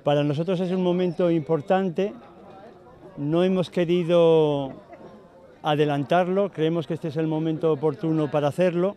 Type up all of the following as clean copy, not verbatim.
Para nosotros es un momento importante, no hemos querido adelantarlo, creemos que este es el momento oportuno para hacerlo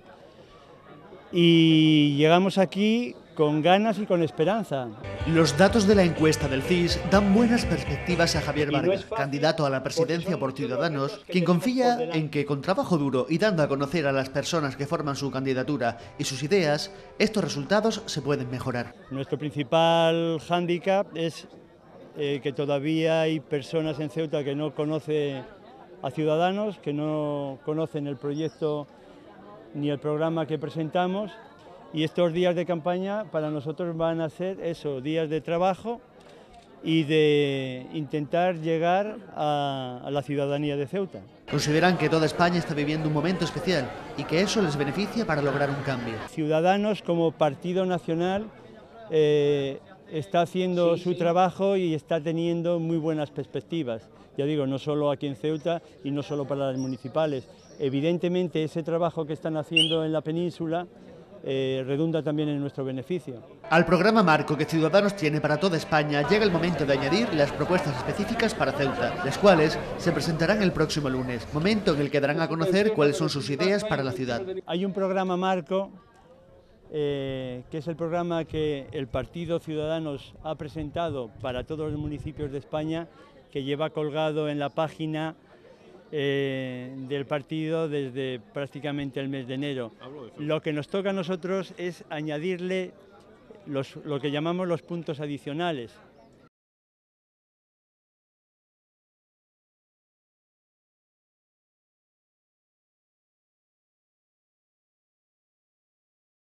y llegamos aquí con ganas y con esperanza. Los datos de la encuesta del CIS dan buenas perspectivas a Javier Vargas, candidato a la presidencia por Ciudadanos, quien confía en que con trabajo duro y dando a conocer a las personas que forman su candidatura y sus ideas, estos resultados se pueden mejorar. Nuestro principal hándicap es que todavía hay personas en Ceuta que no conocen a Ciudadanos, que no conocen el proyecto ni el programa que presentamos, y estos días de campaña para nosotros van a ser eso, días de trabajo y de intentar llegar a la ciudadanía de Ceuta. Consideran que toda España está viviendo un momento especial y que eso les beneficia para lograr un cambio. Ciudadanos como partido nacional está haciendo su trabajo y está teniendo muy buenas perspectivas. Ya digo, no solo aquí en Ceuta y no solo para las municipales. Evidentemente ese trabajo que están haciendo en la península redunda también en nuestro beneficio. Al programa marco que Ciudadanos tiene para toda España llega el momento de añadir las propuestas específicas para Ceuta, las cuales se presentarán el próximo lunes, momento en el que darán a conocer cuáles son sus ideas para la ciudad. Hay un programa marco que es el programa que el Partido Ciudadanos ha presentado para todos los municipios de España, que lleva colgado en la página del partido desde prácticamente el mes de enero. Lo que nos toca a nosotros es añadirle lo que llamamos los puntos adicionales.